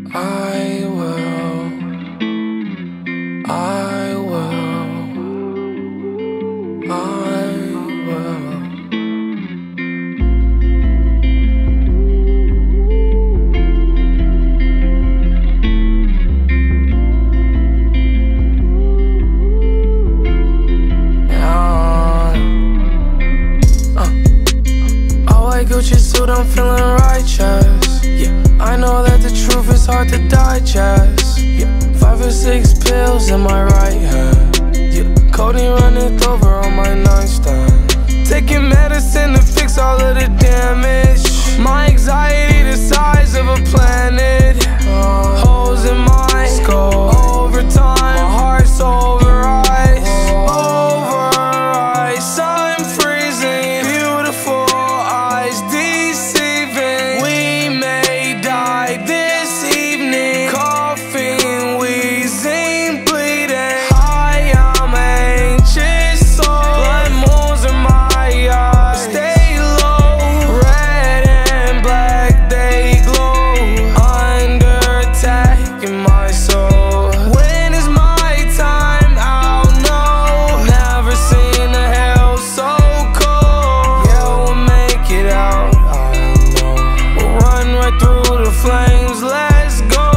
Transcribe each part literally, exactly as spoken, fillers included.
I will, I will, I will. Now, uh, I like Gucci suit, I'm feeling righteous. Yeah, I know that the truth is hard to digest. Yeah, five or six pills in my right hand. Yeah, Codeine runneth over on my nightstand. Taking medicine to fix all of the damage. My anxiety the size of a planet. uh, Holes in my skull. Overtime, my heart's over ice. Over ice, I'm freezing. Beautiful eyes, deceiving. We may die this evening. Coughing, wheezing, bleeding. I am anxious, so blood moons in my eyes. Stay low, red and black, they glow. Under attack in my soul. When is my time? I'll know. Never seen a hell so cold. Yeah, we'll make it out, I know. We'll run right through the flames, let's go.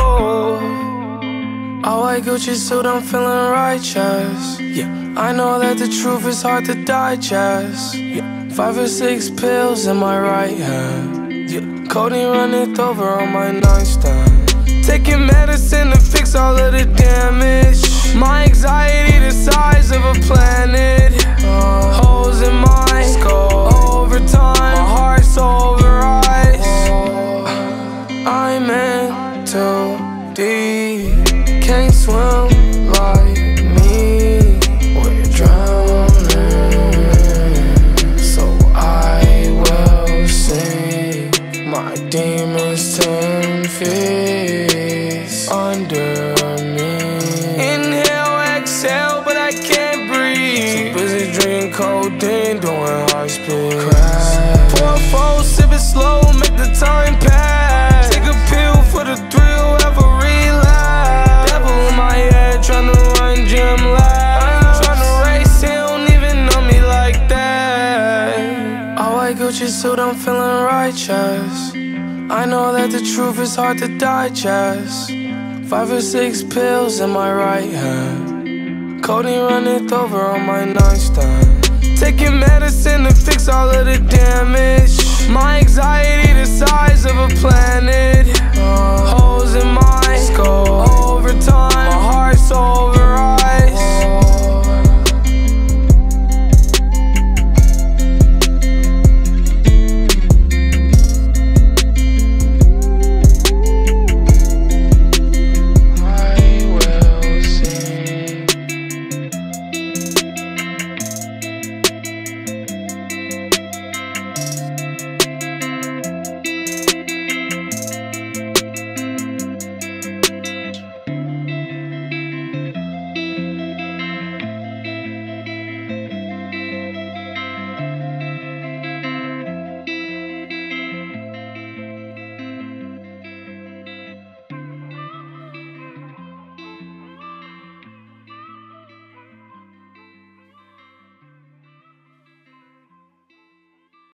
I like Gucci suit, I'm feeling righteous. Yeah, I know that the truth is hard to digest. Yeah, five or six pills in my right hand. Yeah, Codeine runneth over on my nightstand. Taking medicine to fix all of the damage. My anxiety the size of a planet. uh, Holes in my skull. Overtime, my heart's over ice. I'm in too deep. Can't swim like me. We're drowning. So I will see my demons ten feet under me. Inhale, exhale, but I can't breathe. Too busy drinking codeine, doing high speed. Crash. Pour a four, sip it slow, make the time pass. Take a pill for the thrill, have a relapse. Devil in my head, tryna run gym laps. I ain't tryna race, he don't even know me like that. I like Gucci suit, I'm feeling righteous. I know that the truth is hard to digest. Five or six pills in my right hand. Codeine runneth over on my nightstand. Taking medicine to fix all of the damage. My anxiety